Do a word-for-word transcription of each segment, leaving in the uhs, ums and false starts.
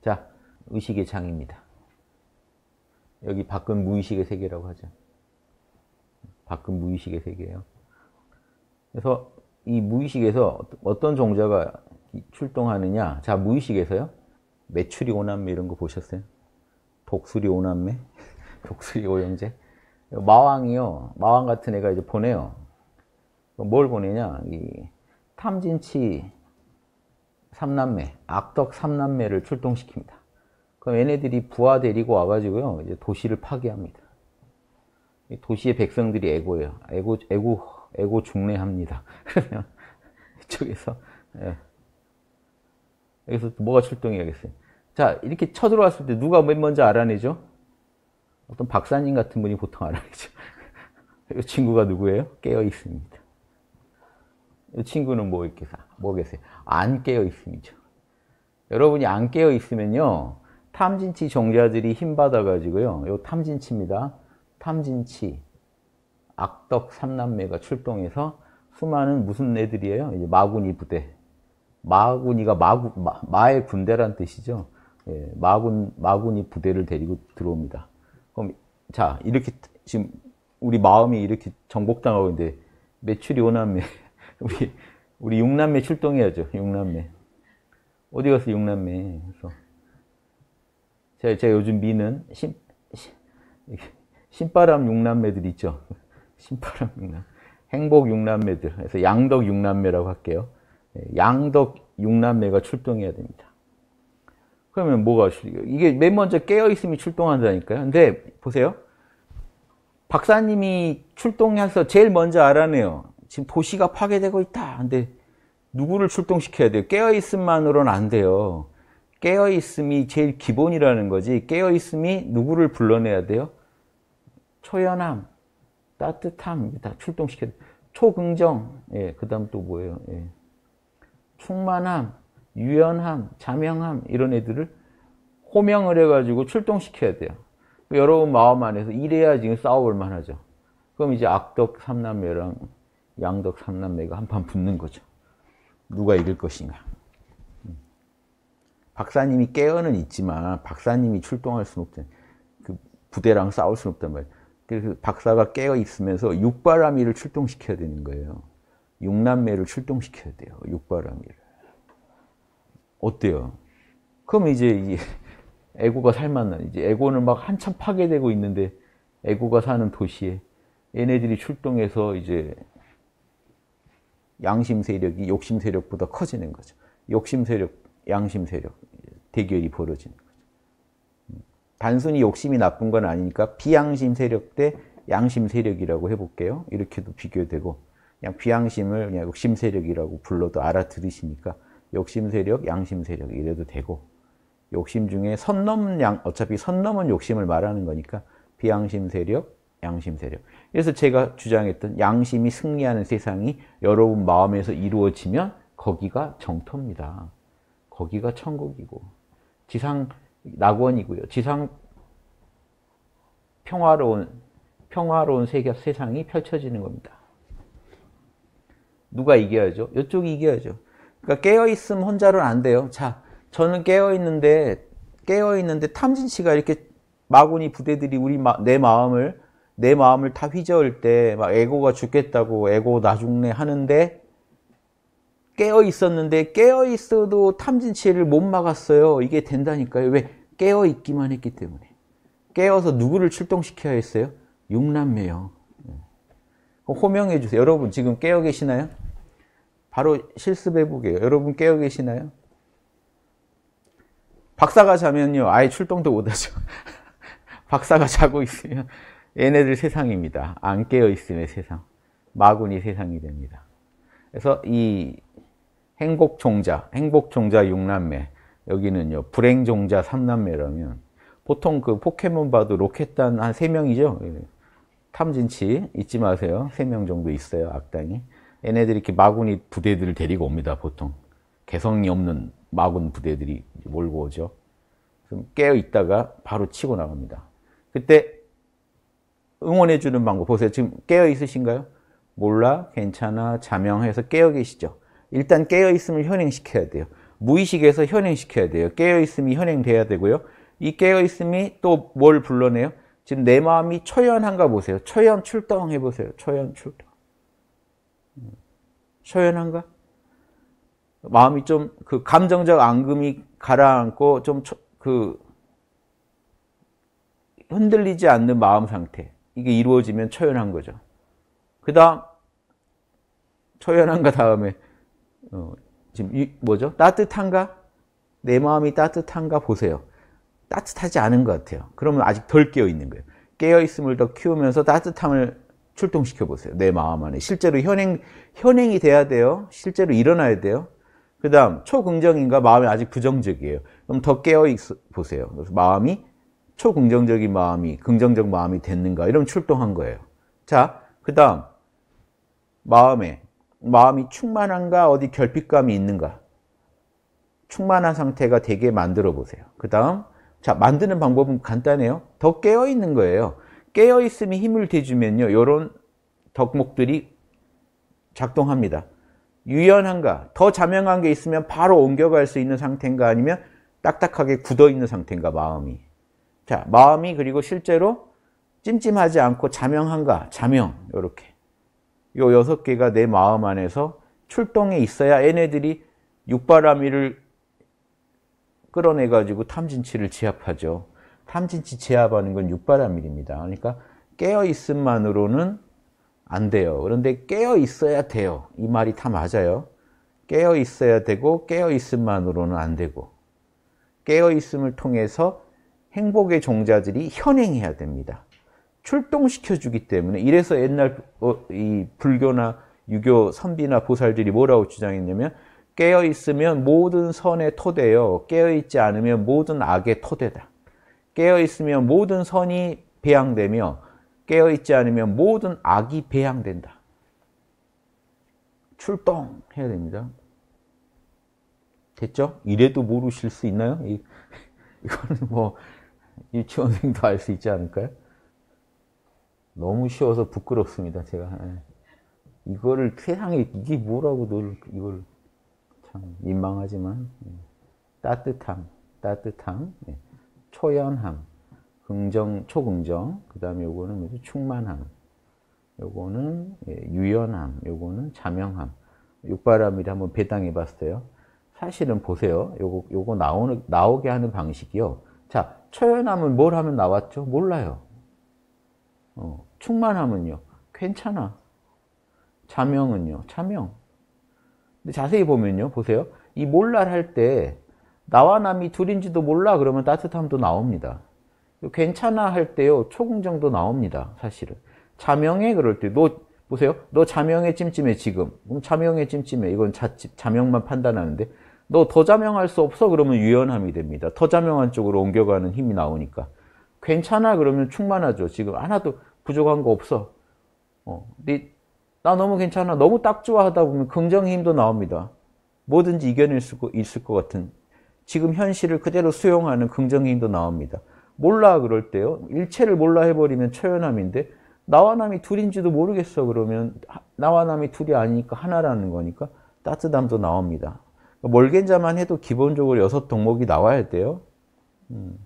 자, 의식의 장입니다. 여기 밖은 무의식의 세계라고 하죠. 밖은 무의식의 세계예요. 그래서 이 무의식에서 어떤 종자가 출동하느냐. 자, 무의식에서요. 메추리 오남매 이런 거 보셨어요? 독수리 오남매? 독수리 오형제? 마왕이요. 마왕 같은 애가 이제 보내요. 뭘 보내냐. 이 탐진치 삼남매, 악덕 삼남매를 출동시킵니다. 그럼 얘네들이 부하 데리고 와가지고요. 이제 도시를 파괴합니다. 도시의 백성들이 애고예요. 애고, 애고, 애고 중래합니다. 그러면 이쪽에서, 예. 여기서 뭐가 출동해야겠어요? 자, 이렇게 쳐들어왔을 때 누가 맨 먼저 알아내죠? 어떤 박사님 같은 분이 보통 알아내죠. 이 친구가 누구예요? 깨어 있습니다. 이 친구는 뭐 이렇게, 뭐겠어요? 안 깨어 있음이죠. 여러분이 안 깨어 있으면요, 탐진치 종자들이 힘받아가지고요, 요 탐진치입니다. 탐진치, 악덕 삼남매가 출동해서 수많은 무슨 애들이에요? 이제 마구니 부대. 마구니가 마구, 마, 마의 군대란 뜻이죠. 예, 마군, 마구니 부대를 데리고 들어옵니다. 그럼, 자, 이렇게, 지금, 우리 마음이 이렇게 정복당하고 있는데, 메추리 오남매, 우리, 우리 육남매 출동해야죠, 육남매. 어디 가서 육남매. 그래서, 제가, 제가 요즘 미는 신, 신, 신바람 육남매들 있죠. 신바람 육남매. 행복 육남매들. 그래서 양덕 육남매라고 할게요. 양덕 육남매가 출동해야 됩니다. 그러면 뭐가, 이게 맨 먼저 깨어있음이 출동한다니까요. 근데 보세요. 박사님이 출동해서 제일 먼저 알아내요. 지금 도시가 파괴되고 있다. 근데 누구를 출동시켜야 돼요? 깨어있음만으로는 안 돼요. 깨어있음이 제일 기본이라는 거지. 깨어있음이 누구를 불러내야 돼요? 초연함, 따뜻함, 다 출동시켜야 돼요. 초긍정, 예, 그 다음 또 뭐예요? 예. 충만함, 유연함, 자명함, 이런 애들을 호명을 해가지고 출동시켜야 돼요. 여러분 마음 안에서 이래야 지금 싸워볼 만하죠. 그럼 이제 악덕 삼남매랑 양덕 삼남매가 한판 붙는 거죠. 누가 이길 것인가. 박사님이 깨어는 있지만 박사님이 출동할 수는 없잖아요. 그 부대랑 싸울 수는 없단 말이에요. 그래서 박사가 깨어 있으면서 육바라밀을 출동시켜야 되는 거예요. 육남매를 출동시켜야 돼요. 육바라밀을. 어때요? 그럼 이제 이 애고가 살만나. 이제 애고는 막 한참 파괴되고 있는데 애고가 사는 도시에 얘네들이 출동해서 이제 양심 세력이 욕심 세력보다 커지는 거죠. 욕심 세력, 양심 세력 대결이 벌어지는 거죠. 단순히 욕심이 나쁜 건 아니니까 비양심 세력 대 양심 세력이라고 해볼게요. 이렇게도 비교되고 그냥 비양심을 그냥 욕심 세력이라고 불러도 알아들으시니까 욕심 세력, 양심 세력 이래도 되고 욕심 중에 선 넘은 양, 어차피 선 넘은 욕심을 말하는 거니까 비양심 세력, 양심 세력. 그래서 제가 주장했던 양심이 승리하는 세상이 여러분 마음에서 이루어지면 거기가 정토입니다. 거기가 천국이고 지상 낙원이고요. 지상 평화로운 평화로운 세계, 세상이 펼쳐지는 겁니다. 누가 이겨야죠? 이쪽이 이겨야죠. 그러니까 깨어있으면 혼자로는 안 돼요. 자, 저는 깨어있는데, 깨어있는데 탐진치가 이렇게 마구니 부대들이 우리, 마, 내 마음을, 내 마음을 다 휘저을 때, 막 에고가 죽겠다고, 에고 나중래 하는데, 깨어있었는데, 깨어있어도 탐진치를 못 막았어요. 이게 된다니까요. 왜? 깨어있기만 했기 때문에. 깨어서 누구를 출동시켜야 했어요? 육남매요. 호명해 주세요. 여러분 지금 깨어 계시나요? 바로 실습해 보게요. 여러분 깨어 계시나요? 박사가 자면요. 아예 출동도 못하죠. 박사가 자고 있으면 얘네들 세상입니다. 안 깨어 있음의 세상. 마구니 세상이 됩니다. 그래서 이 행복종자, 행복종자 육남매, 여기는요. 불행종자 삼남매라면 보통 그 포켓몬 봐도 로켓단 한 세 명이죠. 탐진치 잊지 마세요. 세 명 정도 있어요. 악당이. 얘네들이 이렇게 마구니 부대들을 데리고 옵니다. 보통. 개성이 없는 마군 부대들이 몰고 오죠. 그럼 깨어 있다가 바로 치고 나갑니다. 그때 응원해 주는 방법 보세요. 지금 깨어 있으신가요? 몰라, 괜찮아, 자명해서 깨어 계시죠. 일단 깨어 있음을 현행시켜야 돼요. 무의식에서 현행시켜야 돼요. 깨어있음이 현행돼야 되고요. 이 깨어있음이 또 뭘 불러내요? 지금 내 마음이 초연한가 보세요. 초연 출동 해보세요. 초연 출동. 초연한가? 마음이 좀 그 감정적 앙금이 가라앉고 좀 그 흔들리지 않는 마음 상태. 이게 이루어지면 초연한 거죠. 그 다음 초연한가 다음에 어, 지금 이, 뭐죠? 따뜻한가? 내 마음이 따뜻한가 보세요. 따뜻하지 않은 것 같아요. 그러면 아직 덜 깨어있는 거예요. 깨어있음을 더 키우면서 따뜻함을 출동시켜 보세요. 내 마음 안에. 실제로 현행, 현행이 돼야 돼요. 실제로 일어나야 돼요. 그 다음 초긍정인가? 마음이 아직 부정적이에요. 그럼 더 깨어있어 보세요. 그래서 마음이 초긍정적인 마음이 긍정적 마음이 됐는가? 이러면 출동한 거예요. 자, 그 다음 마음에 마음이 충만한가? 어디 결핍감이 있는가? 충만한 상태가 되게 만들어 보세요. 그 다음 자, 만드는 방법은 간단해요. 더 깨어있는 거예요. 깨어있음이 힘을 대주면요. 이런 덕목들이 작동합니다. 유연한가? 더 자명한 게 있으면 바로 옮겨갈 수 있는 상태인가? 아니면 딱딱하게 굳어있는 상태인가? 마음이. 자, 마음이 그리고 실제로 찜찜하지 않고 자명한가? 자명. 이렇게. 요 여섯 개가 내 마음 안에서 출동해 있어야 얘네들이 육바라밀을 끌어내가지고 탐진치를 제압하죠. 탐진치 제압하는 건 육바라밀입니다. 그러니까 깨어있음만으로는 안 돼요. 그런데 깨어있어야 돼요. 이 말이 다 맞아요. 깨어있어야 되고 깨어있음만으로는 안 되고 깨어있음을 통해서 행복의 종자들이 현행해야 됩니다. 출동시켜주기 때문에 이래서 옛날 이 불교나 유교 선비나 보살들이 뭐라고 주장했냐면 깨어있으면 모든 선의 토대요. 깨어있지 않으면 모든 악의 토대다. 깨어있으면 모든 선이 배양되며 깨어있지 않으면 모든 악이 배양된다. 출동해야 됩니다. 됐죠? 이래도 모르실 수 있나요? 이, 이거는 뭐 유치원생도 알 수 있지 않을까요? 너무 쉬워서 부끄럽습니다. 제가 이거를 세상에 이게 뭐라고 늘 이걸 참 민망하지만 따뜻함, 따뜻함, 초연함, 긍정, 초긍정, 그 다음에 요거는 뭐죠? 충만함, 요거는 유연함, 요거는 자명함. 육바라밀 한번 배당해 봤어요. 사실은 보세요. 요거, 요거 나오는, 나오게 하는 방식이요. 자, 초연함은 뭘 하면 나왔죠? 몰라요. 어, 충만함은요? 괜찮아. 자명은요? 자명. 근데 자세히 보면요. 보세요. 이 몰라 할 때 나와 남이 둘인지도 몰라 그러면 따뜻함도 나옵니다. 괜찮아 할 때요. 초긍정도 나옵니다. 사실은. 자명해 그럴 때 너 보세요. 너 자명해 찜찜해 지금. 그럼 자명해 찜찜해. 이건 자, 자명만 판단하는데 너 더 자명할 수 없어 그러면 유연함이 됩니다. 더 자명한 쪽으로 옮겨가는 힘이 나오니까. 괜찮아 그러면 충만하죠. 지금 하나도 부족한 거 없어. 어, 네, 나 너무 괜찮아. 너무 딱 좋아 하다 보면 긍정의 힘도 나옵니다. 뭐든지 이겨낼 수 있을 것 같은 지금 현실을 그대로 수용하는 긍정의 힘도 나옵니다. 몰라 그럴 때요. 일체를 몰라 해버리면 초연함인데 나와 남이 둘인지도 모르겠어 그러면 나와 남이 둘이 아니니까 하나라는 거니까 따뜻함도 나옵니다. 멀겐자만 해도 기본적으로 여섯 덕목이 나와야 돼요. 음.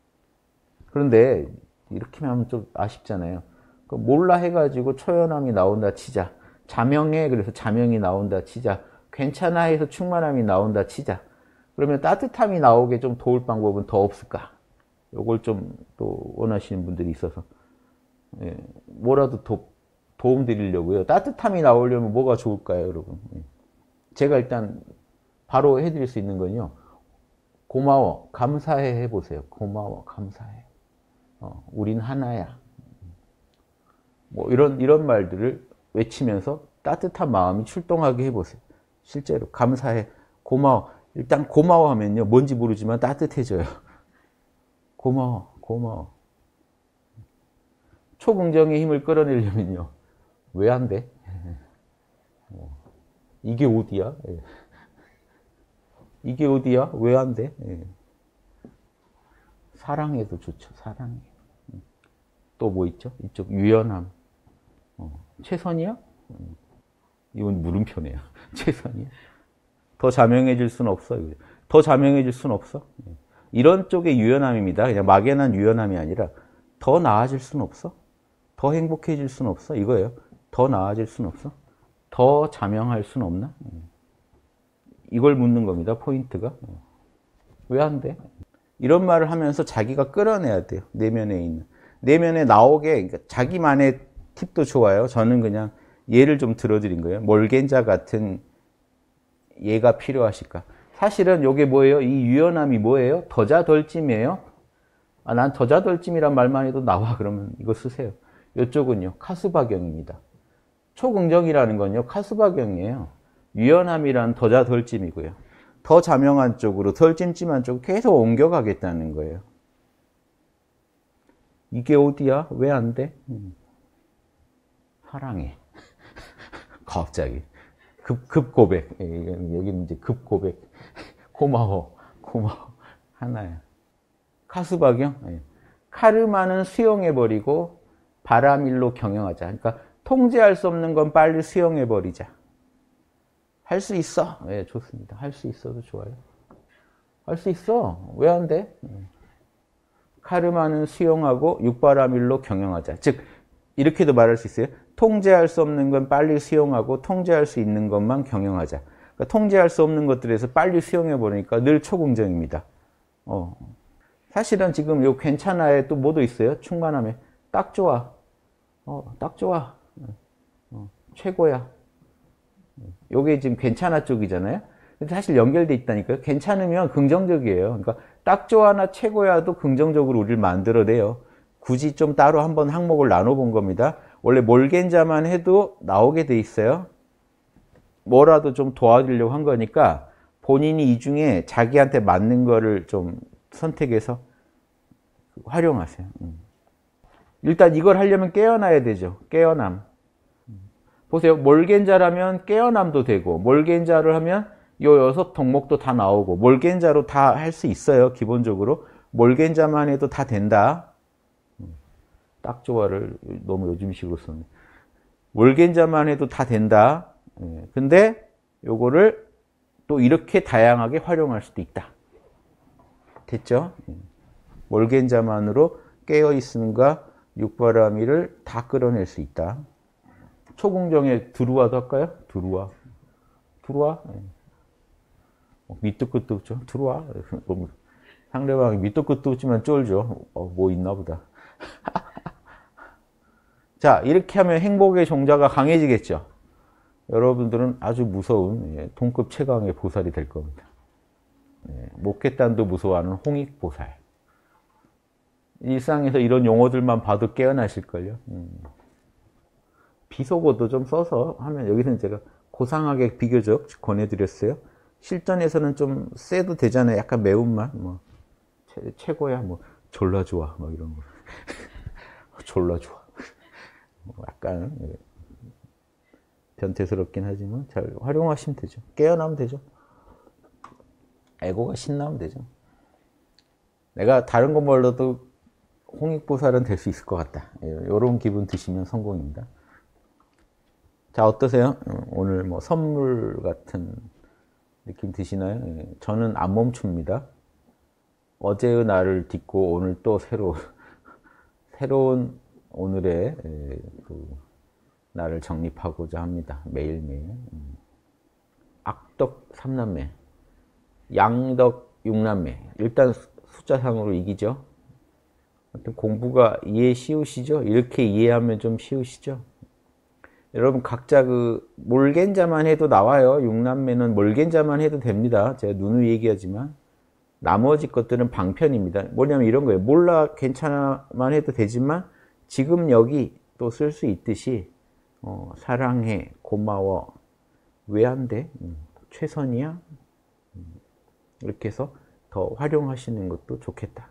그런데 이렇게 하면 좀 아쉽잖아요. 몰라 해가지고 초연함이 나온다 치자. 자명해 그래서 자명이 나온다 치자. 괜찮아 해서 충만함이 나온다 치자. 그러면 따뜻함이 나오게 좀 도울 방법은 더 없을까? 요걸 좀 또 원하시는 분들이 있어서 예, 뭐라도 도, 도움 드리려고요. 따뜻함이 나오려면 뭐가 좋을까요, 여러분? 예. 제가 일단 바로 해드릴 수 있는 건요. 고마워, 감사해 해보세요. 고마워, 감사해. 어, 우린 하나야. 뭐 이런 이런 말들을 외치면서 따뜻한 마음이 출동하게 해보세요. 실제로 감사해, 고마워. 일단 고마워하면요. 뭔지 모르지만 따뜻해져요. 고마워, 고마워. 초긍정의 힘을 끌어내려면요. 왜 안 돼? 이게 어디야? 이게 어디야? 왜 안 돼? 사랑해도 좋죠. 사랑해. 또 뭐 있죠? 이쪽 유연함. 어, 최선이야? 이건 물음표네요. 최선이야? 더 자명해질 수는 없어. 더 자명해질 수는 없어. 이런 쪽의 유연함입니다. 그냥 막연한 유연함이 아니라 더 나아질 수는 없어. 더 행복해질 수는 없어. 이거예요. 더 나아질 수는 없어. 더 자명할 수는 없나? 이걸 묻는 겁니다. 포인트가. 왜 안 돼? 이런 말을 하면서 자기가 끌어내야 돼요. 내면에 있는. 내면에 나오게, 그러니까 자기만의 팁도 좋아요. 저는 그냥 예를 좀 들어드린 거예요. 몰겐자 같은 예가 필요하실까? 사실은 이게 뭐예요? 이 유연함이 뭐예요? 더자덜찜이에요? 아, 난 더자덜찜이란 말만 해도 나와. 그러면 이거 쓰세요. 이쪽은요. 카수박경입니다. 초긍정이라는 건요. 카수박경이에요. 유연함이란 더자덜찜이고요. 더 자명한 쪽으로, 덜 찜찜한 쪽으로 계속 옮겨가겠다는 거예요. 이게 어디야? 왜 안 돼? 음. 사랑해. 갑자기. 급, 급 고백. 여기는 이제 급 고백. 고마워. 고마워. 하나야. 카수박경. 카르마는 수용해버리고 바람일로 경영하자. 그러니까 통제할 수 없는 건 빨리 수용해버리자. 할 수 있어. 네, 좋습니다. 할 수 있어도 좋아요. 할 수 있어. 왜 안 돼? 카르마는 수용하고 육바라밀로 경영하자. 즉 이렇게도 말할 수 있어요. 통제할 수 없는 건 빨리 수용하고 통제할 수 있는 것만 경영하자. 그러니까 통제할 수 없는 것들에서 빨리 수용해버리니까 늘 초긍정입니다. 어. 사실은 지금 요 괜찮아에 또 뭐도 있어요? 충만함에. 딱 좋아. 어, 딱 좋아. 어, 최고야. 요게 지금 괜찮아 쪽이잖아요. 근데 사실 연결돼 있다니까요. 괜찮으면 긍정적이에요. 그러니까 딱 좋아나 최고야도 긍정적으로 우리를 만들어내요. 굳이 좀 따로 한번 항목을 나눠본 겁니다. 원래 몰겐자만 해도 나오게 돼 있어요. 뭐라도 좀 도와드리려고 한 거니까 본인이 이 중에 자기한테 맞는 거를 좀 선택해서 활용하세요. 일단 이걸 하려면 깨어나야 되죠. 깨어남. 보세요. 몰겐자라면 깨어남도 되고, 몰겐자를 하면 요 여섯 덕목도 다 나오고, 몰겐자로 다 할 수 있어요. 기본적으로. 몰겐자만 해도 다 된다. 딱 좋아를 너무 요즘식으로 썼네. 몰겐자만 해도 다 된다. 근데 요거를 또 이렇게 다양하게 활용할 수도 있다. 됐죠? 몰겐자만으로 깨어있음과 육바라밀을 다 끌어낼 수 있다. 초긍정에 들어와도 할까요? 들어와. 들어와. 밑도 끝도 없죠. 들어와. 상대방이 밑도 끝도 없지만 쫄죠. 어, 뭐 있나 보다. 자, 이렇게 하면 행복의 종자가 강해지겠죠. 여러분들은 아주 무서운 동급 최강의 보살이 될 겁니다. 목회단도 무서워하는 홍익보살. 일상에서 이런 용어들만 봐도 깨어나실걸요. 음. 비속어도 좀 써서 하면, 여기서는 제가 고상하게 비교적 권해드렸어요. 실전에서는 좀 세도 되잖아요. 약간 매운맛, 뭐 최, 최고야, 뭐 졸라 좋아, 뭐 이런 거. 졸라 좋아. 약간 변태스럽긴 하지만 잘 활용하시면 되죠. 깨어나면 되죠. 에고가 신나면 되죠. 내가 다른 거 몰라도 홍익보살은 될 수 있을 것 같다. 이런 기분 드시면 성공입니다. 자, 어떠세요? 오늘 뭐 선물 같은 느낌 드시나요? 저는 안 멈춥니다. 어제의 날을 딛고 오늘 또 새로, 새로운 오늘의 그 날을 정립하고자 합니다. 매일매일. 악덕 삼남매, 양덕 육남매. 일단 숫자상으로 이기죠. 공부가 이해 쉬우시죠? 이렇게 이해하면 좀 쉬우시죠? 여러분 각자 그 몰겐자만 해도 나와요. 육남매는 몰겐자만 해도 됩니다. 제가 누누이 얘기하지만 나머지 것들은 방편입니다. 뭐냐면 이런 거예요. 몰라 괜찮아만 해도 되지만 지금 여기 또 쓸 수 있듯이 어, 사랑해, 고마워, 왜 안 돼? 음, 최선이야? 음, 이렇게 해서 더 활용하시는 것도 좋겠다.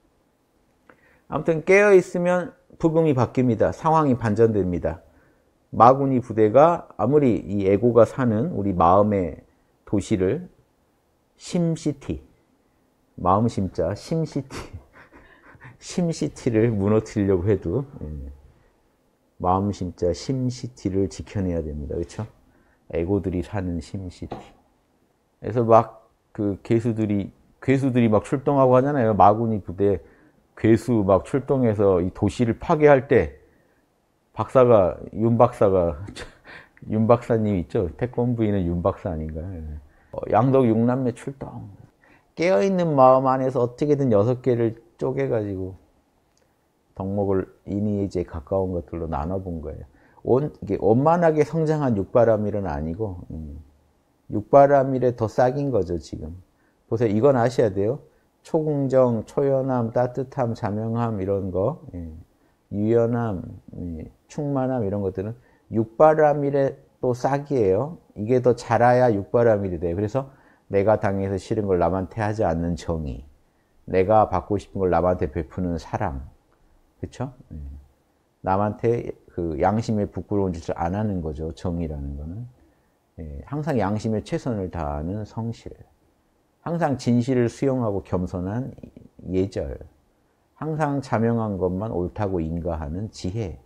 아무튼 깨어있으면 부금이 바뀝니다. 상황이 반전됩니다. 마구니 부대가 아무리 이 에고가 사는 우리 마음의 도시를 심시티, 마음 심자 심시티, 심시티를 무너뜨리려고 해도 마음 심자 심시티를 지켜내야 됩니다. 그렇죠? 에고들이 사는 심시티. 그래서 막 그 괴수들이 괴수들이 막 출동하고 하잖아요. 마구니 부대 괴수 막 출동해서 이 도시를 파괴할 때 박사가 윤 박사가 윤 박사님 있죠. 태권부인은 윤 박사 아닌가요? 어, 양덕 육남매 출동. 깨어있는 마음 안에서 어떻게든 여섯 개를 쪼개가지고 덕목을 이니에이지에 가까운 것들로 나눠본 거예요. 온, 이게 원만하게 성장한 육바라밀은 아니고, 음, 육바라밀에 더 싹인 거죠, 지금. 보세요. 이건 아셔야 돼요. 초궁정, 초연함, 따뜻함, 자명함, 이런 거, 예. 유연함, 예. 충만함, 이런 것들은 육바라밀의 또 싹이에요. 이게 더 자라야 육바라밀이 돼요. 그래서 내가 당해서 싫은 걸 남한테 하지 않는 정의, 내가 받고 싶은 걸 남한테 베푸는 사랑, 그렇죠? 예. 남한테 그 양심에 부끄러운 짓을 안 하는 거죠. 정의라는 거는. 예, 항상 양심에 최선을 다하는 성실, 항상 진실을 수용하고 겸손한 예절, 항상 자명한 것만 옳다고 인가하는 지혜,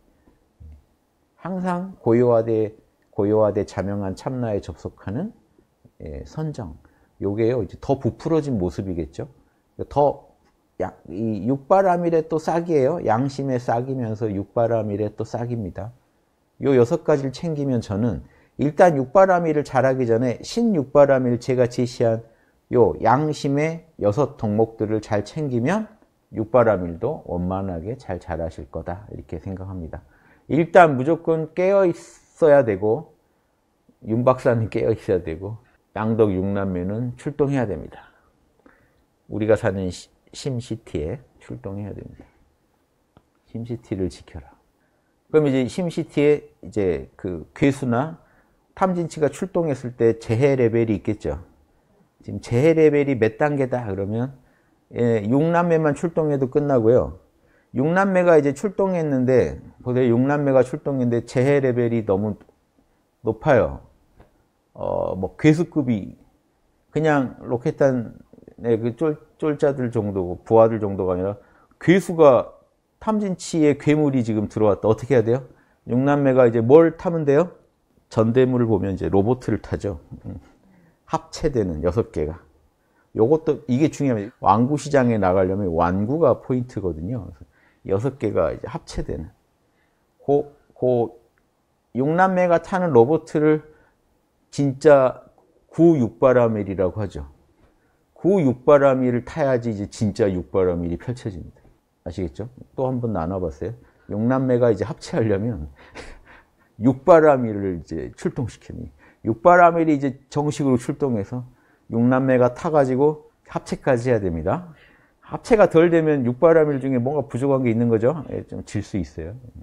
항상 고요하되 고요하되 자명한 참나에 접속하는 예, 선정. 요게요, 이제 더 부풀어진 모습이겠죠. 더 이 육바라밀의 또 싹이에요. 양심의 싹이면서 육바라밀의 또 싹입니다. 요 여섯 가지를 챙기면 저는 일단 육바라밀을 잘하기 전에 신육바라밀 제가 제시한 요 양심의 여섯 덕목들을 잘 챙기면 육바라밀도 원만하게 잘 자라실 거다. 이렇게 생각합니다. 일단 무조건 깨어 있어야 되고, 윤 박사는 깨어 있어야 되고, 양덕 육남매는 출동해야 됩니다. 우리가 사는 심시티에 출동해야 됩니다. 심시티를 지켜라. 그럼 이제 심시티에 이제 그 괴수나 탐진치가 출동했을 때 재해 레벨이 있겠죠. 지금 재해 레벨이 몇 단계다 그러면 예, 육남매만 출동해도 끝나고요. 육남매가 이제 출동했는데, 보세요. 육남매가 출동했는데 재해 레벨이 너무 높아요. 어, 뭐 괴수급이 그냥 로켓탄 네, 그 쫄, 쫄자들 정도고 부하들 정도가 아니라 괴수가 탐진치에 괴물이 지금 들어왔다. 어떻게 해야 돼요? 육남매가 이제 뭘 타면 돼요? 전대물을 보면 이제 로봇을 타죠. 합체되는 여섯 개가. 요것도 이게 중요합니다. 완구 시장에 나가려면 완구가 포인트거든요. 여섯 개가 이제 합체되는. 고, 고 육남매가 타는 로봇을 진짜 구육바라밀이라고 하죠. 구육바라밀을 타야지 이제 진짜 육바라밀이 펼쳐집니다. 아시겠죠? 또 한 번 나눠봤어요. 육남매가 이제 합체하려면 육바라밀을 이제 출동시키니, 육바라밀이 이제 정식으로 출동해서 육남매가 타가지고 합체까지 해야 됩니다. 합체가 덜 되면 육바라밀 중에 뭔가 부족한 게 있는 거죠. 좀 질 수 있어요.